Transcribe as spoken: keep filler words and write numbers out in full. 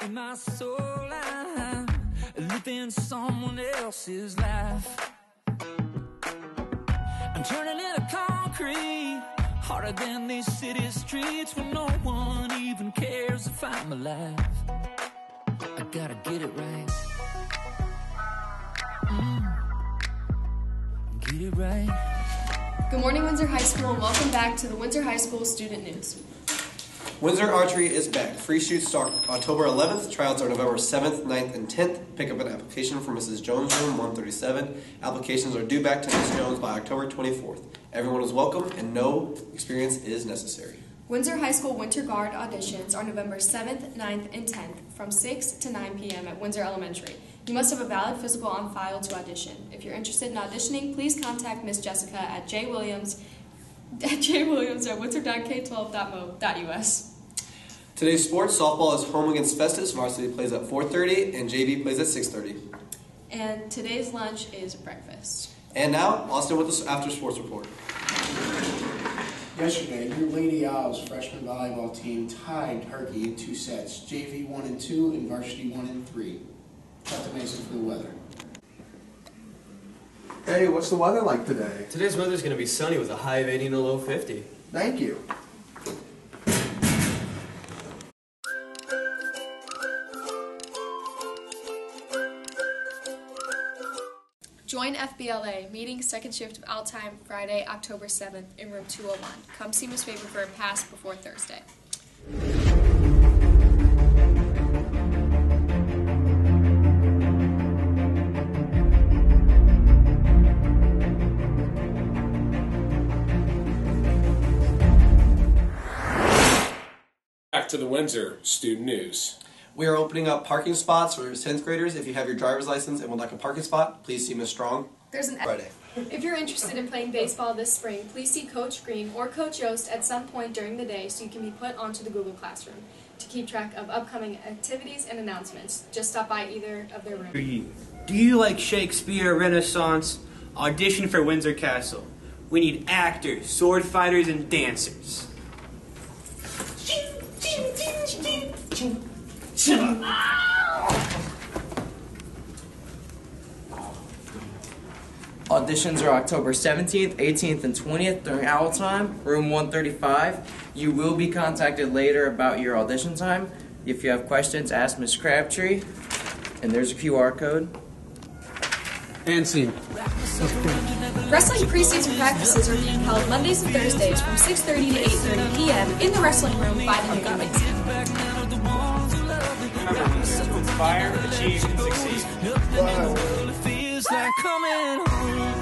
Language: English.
In my soul, I live in someone else's life. I'm turning into concrete, harder than these city streets, where no one even cares if I'm alive. I gotta get it right. Mm. Get it right. Good morning, Windsor High School, and welcome back to the Windsor High School Student News. Windsor Archery is back. Free shoots start October eleventh. Tryouts are November seventh, ninth, and tenth. Pick up an application from Missus Jones, room one thirty-seven. Applications are due back to Miz Jones by October twenty-fourth. Everyone is welcome, and no experience is necessary. Windsor High School Winter Guard auditions are November seventh, ninth, and tenth from six to nine p m at Windsor Elementary. You must have a valid physical on file to audition. If you're interested in auditioning, please contact Miz Jessica at jwilliams at jwilliams at windsor dot k twelve dot mo dot u s. Today's sports: softball is home against Festus. Varsity plays at four thirty, and J V plays at six thirty. And today's lunch is breakfast. And now, Austin with the after sports report. Yesterday, your Lady Owls freshman volleyball team tied Turkey in two sets, J V one and two and Varsity one and three. Cut to Mason for the weather. Hey, what's the weather like today? Today's weather's going to be sunny with a high of eighty and a low of fifty. Thank you. Join F B L A, meeting second shift of All Time, Friday, October seventh in room two oh one. Come see Miz Faber for a pass before Thursday. Back to the Windsor Student News. We are opening up parking spots for tenth graders. If you have your driver's license and would like a parking spot, please see Miz Strong There's an Friday. If you're interested in playing baseball this spring, please see Coach Green or Coach Yost at some point during the day so you can be put onto the Google Classroom to keep track of upcoming activities and announcements. Just stop by either of their rooms. Do you like Shakespeare, Renaissance? Audition for Windsor Castle. We need actors, sword fighters, and dancers. Auditions are October seventeenth, eighteenth, and twentieth during owl time, room one thirty-five. You will be contacted later about your audition time. If you have questions, ask Miz Crabtree. And there's a Q R code. And scene. Wrestling preseason practices are being held Mondays and Thursdays from six thirty to eight thirty p m in the wrestling room by the Homecoming. Remember, inspire, achieve, and succeed. It feels like coming home.